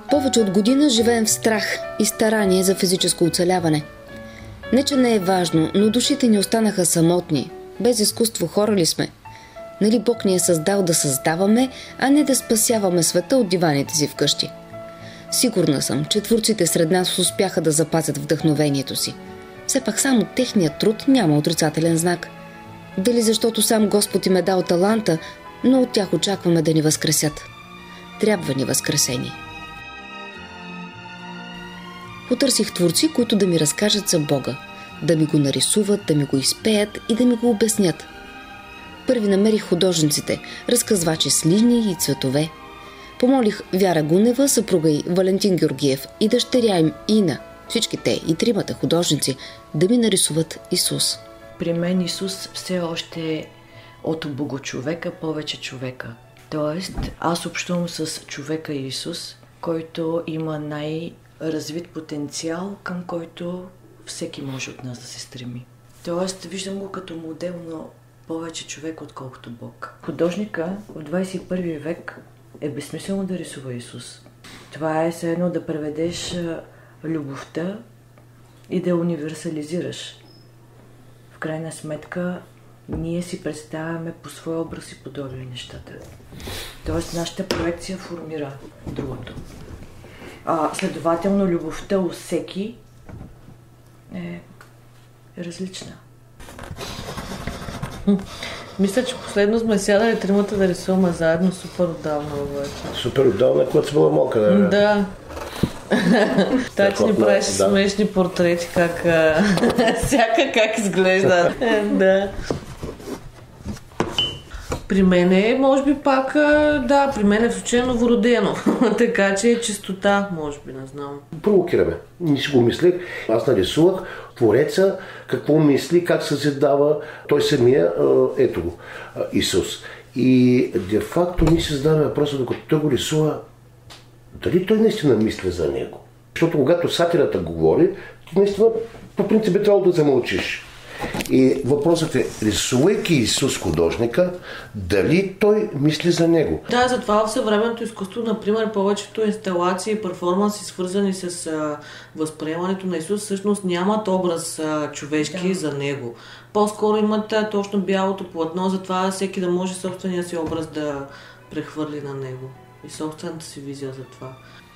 Повече от година живеем в страх и старание за физическо оцеляване. Не, че не е важно, но душите ни останаха самотни. Без изкуство хора ли сме? Нали Бог ни е създал да създаваме, а не да спасяваме света от диваните си вкъщи? Сигурна съм, че творците сред нас успяха да запазят вдъхновението си. Все пак само техният труд няма отрицателен знак. Дали защото сам Господ им е дал таланта, но от тях очакваме да ни възкресят. Трябва ни възкресение. Потърсих творци, които да ми разкажат за Бога, да ми го нарисуват, да ми го изпеят и да ми го обяснят. Първи намерих художниците, разказвачи с линии и цветове. Помолих Вяра Гунева, съпруга й Валентин Георгиев и дъщеря им Ина, всички те и тримата художници, да ми нарисуват Исус. При мен Исус все още е от богочовека повече човека. Тоест, аз общувам с човека Исус, който има най-развит потенциал, към който всеки може от нас да се стреми. Тоест, виждам го като модел на повече човек, отколкото Бог. Художника в 21 век е безсмислено да рисува Исус. Това е все едно да преведеш любовта и да я универсализираш. В крайна сметка, ние си представяме по своя образ и подобие нещата. Тоест, нашата проекция формира другото. Следователно, любовта у всеки е различна. Мисля, че последно сме сядали тримата да рисуваме заедно супер отдавна обаче. Супер отдавна, когато съм била малка, да? Да. Тати ни правеше смешни портрети, всяка как изглежда. Да. При мен е, може би пак, при мен е в случай новородено. Така че е чистота, може би, не знам. Провокираме. Не си го мислех. Аз нарисувах твореца, какво мисли, как се задава той самия, ето го, Исус. И де-факто ние се задаваме въпроса, докато той го рисува, дали той наистина мисли за него. Защото когато сатирата говори, ти наистина по принцип е трябвало да замълчиш. И въпросът е, рисувайки Исус художника, дали той мисли за него? Да, затова в съвременното изкуство, например, повечето инсталации и перформанси, свързани с възприемането на Исус, всъщност нямат образ човешки за него. По-скоро имат точно бялото платно, затова всеки да може собствения си образ да прехвърли на него. И собствената си визия за това.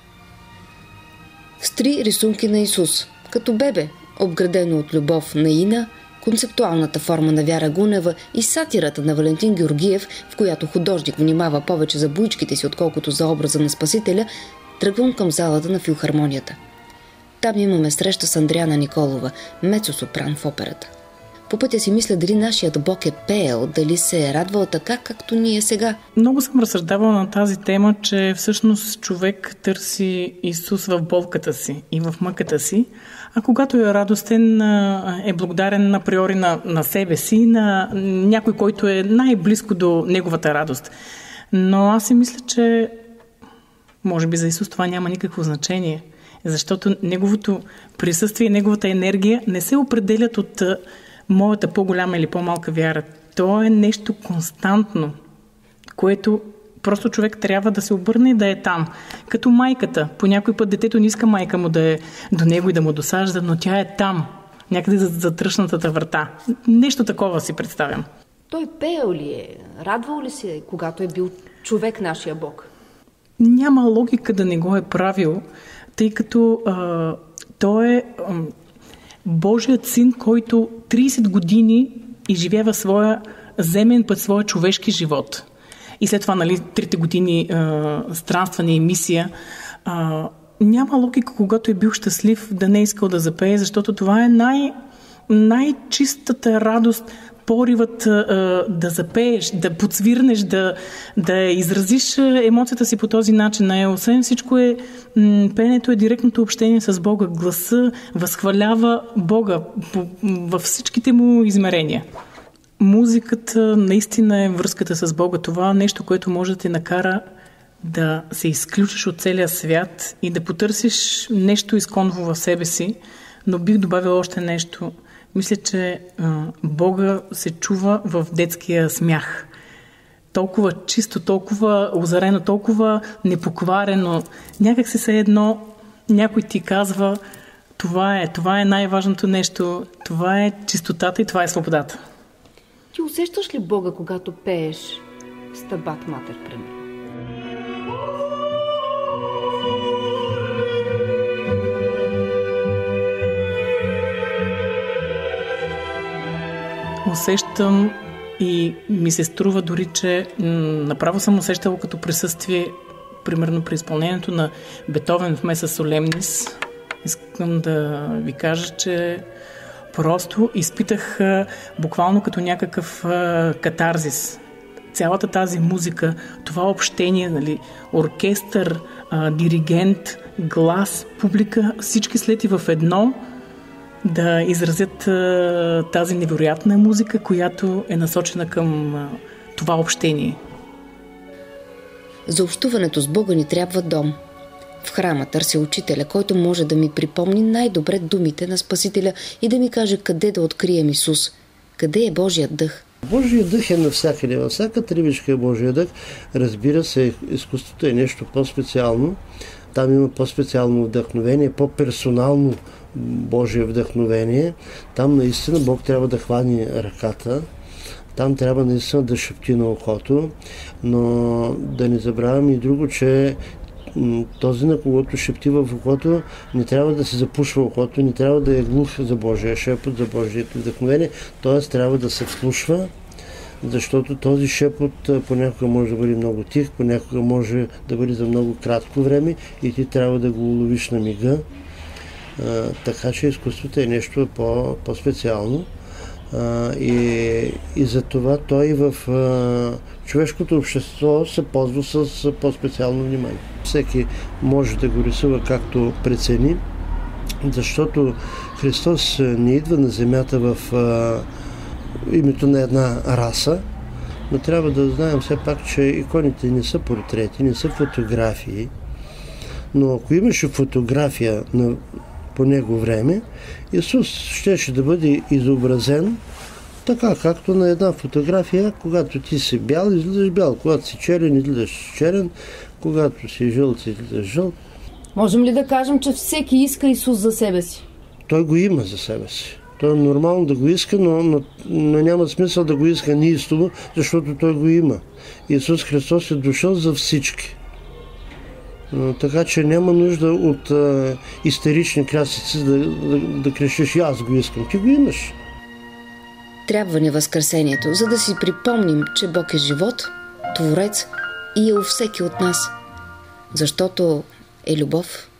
С 3 рисунки на Исус, като бебе, обградено от любов на Ина, концептуалната форма на Вяра Гунева и сатирата на Валентин Георгиев, в която художник внимава повече за буйчките си, отколкото за образа на Спасителя, тръгвам към залата на филхармонията. Там имаме среща с Андриана Николова, мецо-сопран в операта. По пътя си мисля дали нашият Бог е пеел, дали се е радвал така, както ние сега. Много съм разсъждавала на тази тема, че всъщност човек търси Исус в болката си и в мъката си, а когато е радостен, е благодарен априори на себе си, на някой, който е най-близко до неговата радост. Но аз си мисля, че може би за Исус това няма никакво значение, защото неговото присъствие и неговата енергия не се определят от моята по-голяма или по-малка вяра. То е нещо константно, което просто човек трябва да се обърне и да е там. Като майката. По някой път детето не иска майка му да е до него и да му досажда, но тя е там. Някъде за тръшнатата врата. Нещо такова си представям. Той пеел ли е? Радвал ли се, когато е бил човек нашия Бог? Няма логика да не го е правил, тъй като той е Божият син, който 30 години изживява своя земен път, своя човешки живот. И след това, 3 години странстване и мисия. Няма логика, когато е бил щастлив, да не е искал да запее, защото това е най-чистата радост, поривът да запееш, да подсвирнеш, да изразиш емоцията си по този начин. Освен всичко пеенето е директното общение с Бога. Гласа възхвалява Бога във всичките му измерения. Музиката наистина е връзката с Бога. Това е нещо, което може да те накара да се изключиш от целия свят и да потърсиш нещо изконно в себе си, но бих добавила още нещо. Мисля, че Бога се чува в детския смях. толкова чисто, толкова озарено, толкова непокварено. Някак си все едно някой ти казва, това е най-важното нещо, това е чистотата и това е свободата. Ти усещаш ли Бога, когато пееш Стабат Матер, примерно? Усещам и ми се струва дори, че направо съм усещала като присъствие, примерно при изпълнението на Бетовен в Меса Солемнис. Искам да ви кажа, че просто изпитах буквално като някакъв катарзис. Цялата тази музика, това общение, нали, оркестър, диригент, глас, публика, всички слети в едно да изразят тази невероятна музика, която е насочена към това общение. За общуването с Бога ни трябва дом. В храма търся учителя, който може да ми припомни най-добре думите на Спасителя и да ми каже къде да открием Исус. Къде е Божият дъх? Божият дъх е навсякъде. Във всяка трибичка е Божият дъх. Разбира се, изкуството е нещо по-специално. Там има по-специално вдъхновение, по-персонално Божие вдъхновение. Там наистина Бог трябва да хвани ръката. Там трябва наистина да шепти на ухото. Но да не забравяме и друго, че този, на когото шепти в ухото, не трябва да се запушва ухото, не трябва да е глух за Божия шепот, за Божието вдъхновение, т.е. трябва да се вслушва, защото този шепот понякога може да бъде много тих, понякога може да бъде за много кратко време и ти трябва да го уловиш на мига. Така че изкуството е нещо по-специално. И за това той в човешкото общество се ползва с по-специално внимание. Всеки може да го рисува както прецени, защото Христос не идва на земята в името на една раса, но трябва да знаем все пак, че иконите не са портрети, не са фотографии, но ако имаше фотография по него време, Исус щеше да бъде изобразен така, както на една фотография, когато ти си бял, изглеждаш бял, когато си черен, изглеждаш черен, когато си жълт, изглеждаш жълт. Можем ли да кажем, че всеки иска Исус за себе си? Той го има за себе си. Той е нормално да го иска, но няма смисъл да го иска неистово, защото той го има. Исус Христос е дошъл за всички. Така че няма нужда от истерични красици да крещиш, аз го искам. Ти го имаш. Трябва ни възкресението, за да си припомним, че Бог е живот, Творец и е у всеки от нас. Защото е любов.